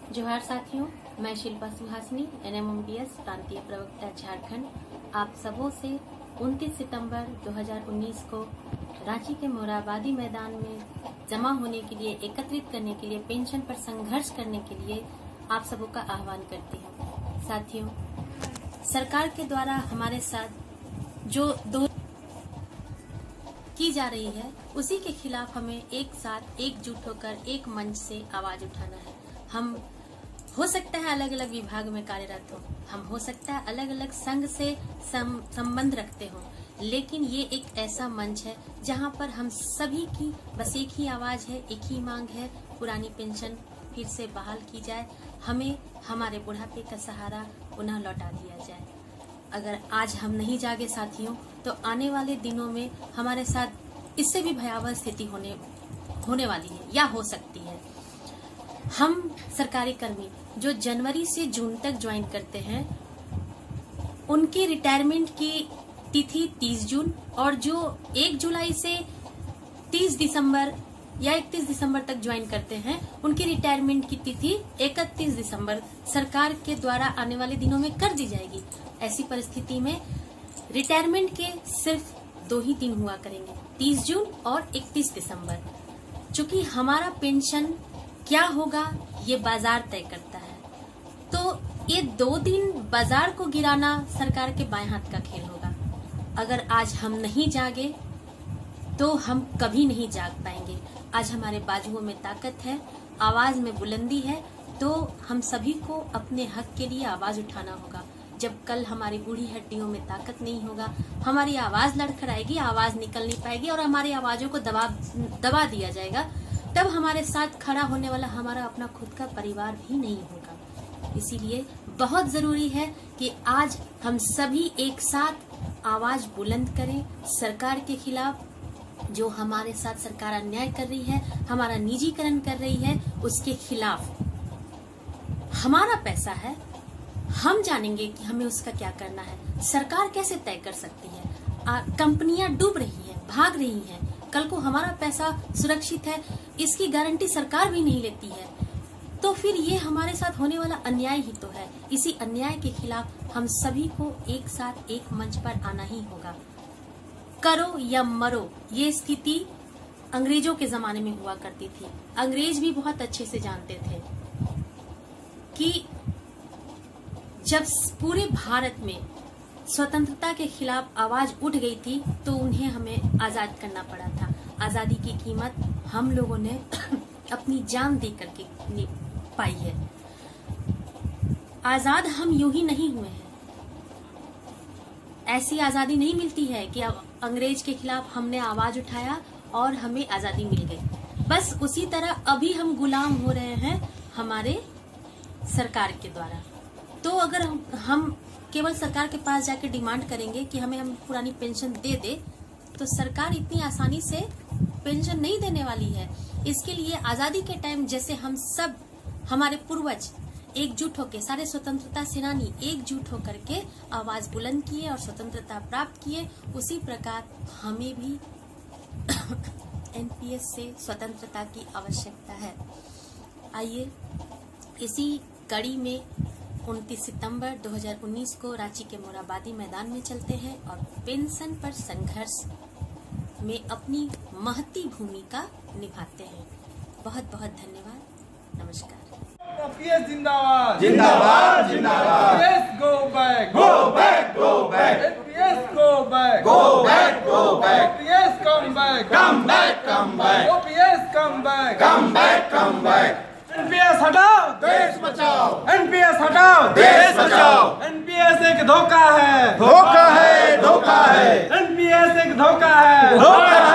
जोहार साथियों, मैं शिल्पा सुहासिनी NMMPS प्रांतीय प्रवक्ता झारखंड आप सबों से 29 सितंबर 2019 को रांची के मोरहाबादी मैदान में जमा होने के लिए, एकत्रित करने के लिए, पेंशन पर संघर्ष करने के लिए आप सबों का आह्वान करती हूँ। साथियों, सरकार के द्वारा हमारे साथ जो दो की जा रही है उसी के खिलाफ हमें एक साथ एकजुट होकर एक मंच से आवाज उठाना है। हम हो सकता है अलग अलग विभाग में कार्यरत हो, हम हो सकता है अलग अलग संघ से संबंध रखते हो, लेकिन ये एक ऐसा मंच है जहां पर हम सभी की बस एक ही आवाज है, एक ही मांग है, पुरानी पेंशन फिर से बहाल की जाए, हमें हमारे बुढ़ापे का सहारा पुनः लौटा दिया जाए। अगर आज हम नहीं जागे साथियों, तो आने वाले दिनों में हमारे साथ इससे भी भयावह स्थिति होने वाली है या हो सकती है। हम सरकारी कर्मी जो जनवरी से जून तक ज्वाइन करते हैं, उनकी रिटायरमेंट की तिथि 30 जून और जो 1 जुलाई से 30 दिसंबर या 31 दिसंबर तक ज्वाइन करते हैं, उनकी रिटायरमेंट की तिथि 31 दिसंबर सरकार के द्वारा आने वाले दिनों में कर दी जाएगी। ऐसी परिस्थिति में रिटायरमेंट के सिर्फ 2 ही दिन हुआ करेंगे, 30 जून और 31 दिसंबर। चूंकि हमारा पेंशन क्या होगा ये बाजार तय करता है, तो ये 2 दिन बाजार को गिराना सरकार के बाएं हाथ का खेल होगा। अगर आज हम नहीं जागे तो हम कभी नहीं जाग पाएंगे। आज हमारे बाजुओं में ताकत है, आवाज में बुलंदी है, तो हम सभी को अपने हक के लिए आवाज उठाना होगा। जब कल हमारी बूढ़ी हड्डियों में ताकत नहीं होगा, हमारी आवाज लड़खड़ाएगी, आवाज निकल नहीं पाएगी और हमारी आवाजों को दबा दिया जाएगा, तब हमारे साथ खड़ा होने वाला हमारा अपना खुद का परिवार भी नहीं होगा। इसीलिए बहुत जरूरी है कि आज हम सभी एक साथ आवाज बुलंद करें सरकार के खिलाफ। जो हमारे साथ सरकार अन्याय कर रही है, हमारा निजीकरण कर रही है, उसके खिलाफ। हमारा पैसा है, हम जानेंगे कि हमें उसका क्या करना है। सरकार कैसे तय कर सकती है? कंपनियां डूब रही हैं, भाग रही हैं, कल को हमारा पैसा सुरक्षित है इसकी गारंटी सरकार भी नहीं लेती है, तो फिर ये हमारे साथ होने वाला अन्याय ही तो है। इसी अन्याय के खिलाफ हम सभी को एक साथ एक मंच पर आना ही होगा। करो या मरो, ये स्थिति अंग्रेजों के जमाने में हुआ करती थी। अंग्रेज भी बहुत अच्छे से जानते थे कि जब पूरे भारत में स्वतंत्रता के खिलाफ आवाज उठ गई थी तो उन्हें हमें आजाद करना पड़ा था। आजादी की कीमत हम लोगों ने अपनी जान दे करके पाई है। आजाद हम यूं ही नहीं हुए हैं। ऐसी आजादी नहीं मिलती है कि अब अंग्रेज के खिलाफ हमने आवाज उठाया और हमें आजादी मिल गई। बस उसी तरह अभी हम गुलाम हो रहे हैं हमारे सरकार के द्वारा। तो अगर हम केवल सरकार के पास जाकर डिमांड करेंगे कि हम पुरानी पेंशन दे दे, तो सरकार इतनी आसानी से पेंशन नहीं देने वाली है। इसके लिए आजादी के टाइम जैसे हम सब, हमारे पूर्वज एकजुट होकर, सारे स्वतंत्रता सेनानी एकजुट होकर के आवाज बुलंद किए और स्वतंत्रता प्राप्त किए, उसी प्रकार हमें भी NPS से स्वतंत्रता की आवश्यकता है। आइए इसी कड़ी में 29 सितंबर 2019 को रांची के मोरहाबादी मैदान में चलते हैं और पेंशन पर संघर्ष में अपनी महती भूमिका निभाते हैं। बहुत बहुत धन्यवाद। नमस्कार। NPS जिंदाबाद जिंदाबाद जिंदाबाद। NPS go back Go back, go back. NPS go back Go back, go back. NPS come back Come back, come back. OPS come back Come back, come back. NPS हटाओ, देश बचाओ, NPS हटाओ, देश बचाओ। NPS एक धोखा है, धोखा है, धोखा है, NPS एक धोखा है, धोखा